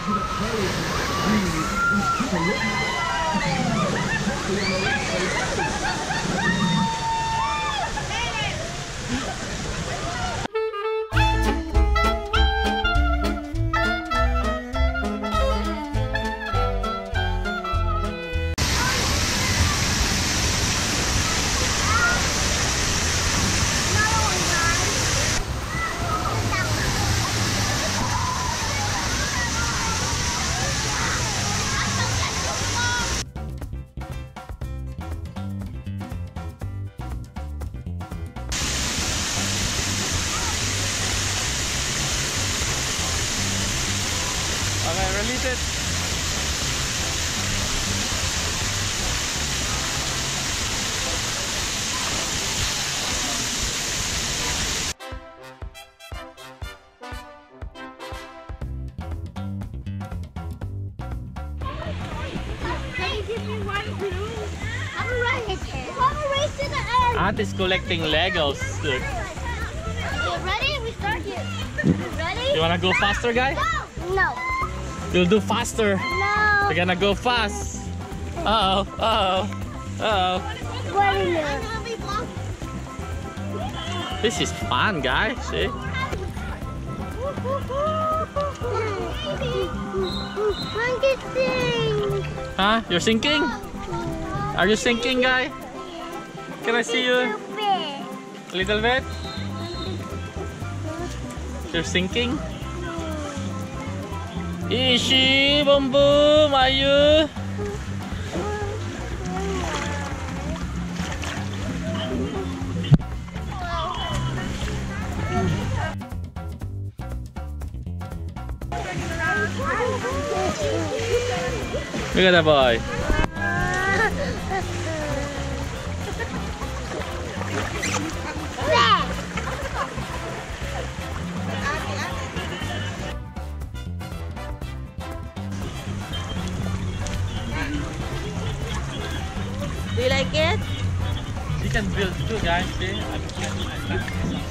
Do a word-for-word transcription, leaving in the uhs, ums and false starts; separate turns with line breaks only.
Okay, release it.
Can you give me one too? I'm a race. I'm a race to the end.
Aunt is collecting Legos. Look.
Okay, ready? We start here. Ready?
You wanna go faster, guy?
Go. No.
You'll do faster.
No.
We're gonna go fast. Uh oh, uh oh, uh
What is it?
oh. This is fun, guys. See?
I'm just sing.
Huh? You're sinking? Are you sinking, guy? Can I see you? A little bit? You're sinking? Ishi, boom boom, are you? Look at that boy.
Do you like it?
You can build too, guys. See?